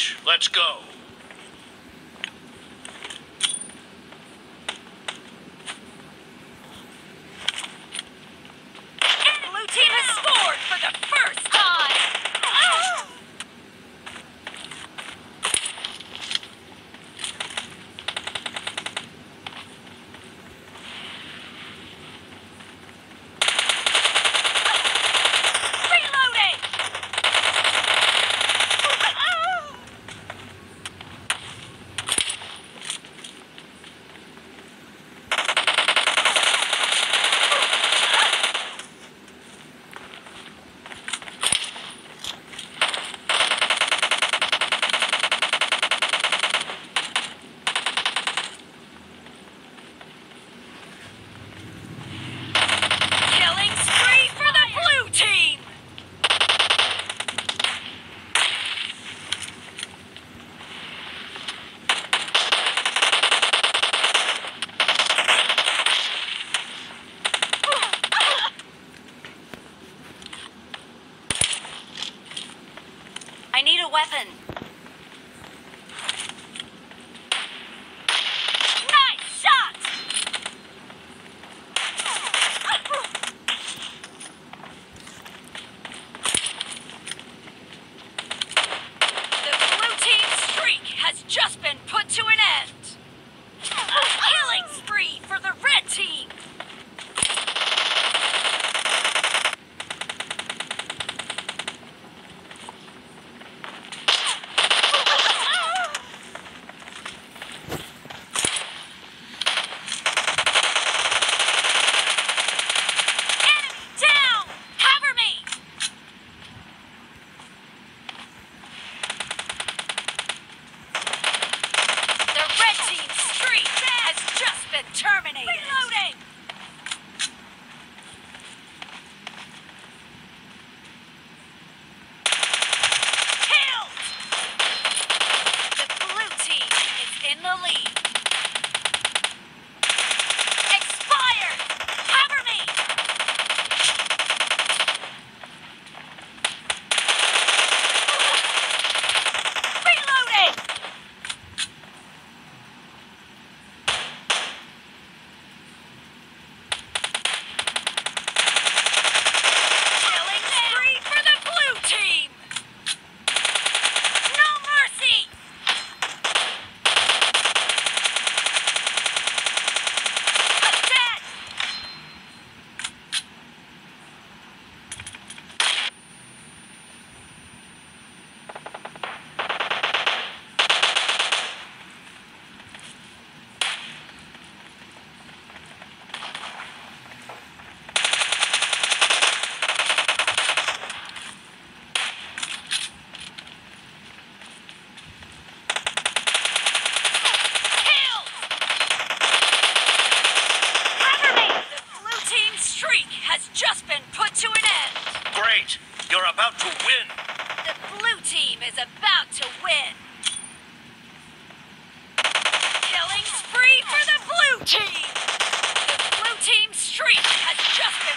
match. Let's go. Blue team has scored for the first time. Reloading. Killing spree for the blue team. I need a weapon. Nice shot! The blue team's streak has just been put to an end. Killing spree for the red team. Enemy down! Cover me! The red team's streak has just been terminated. Reloading! Killed! The blue team is in the lead. Expired! Cover me! Reloading! Killing spree for the blue team! No mercy! I'm dead! Killed! Cover me! The blue team's streak has just been put to an end. Great. You're about to win. The blue team is about to win. Killing spree for the blue team. The blue team's streak has just been